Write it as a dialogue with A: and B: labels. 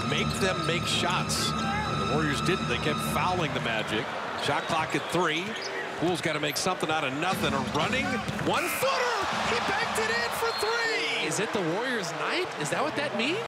A: make them make shots. The Warriors didn't. They kept fouling the Magic. Shot clock at 3. Poole's got to make something out of nothing. A running one-footer. He banked it in for 3.
B: Is it the Warriors' night? Is that what that means?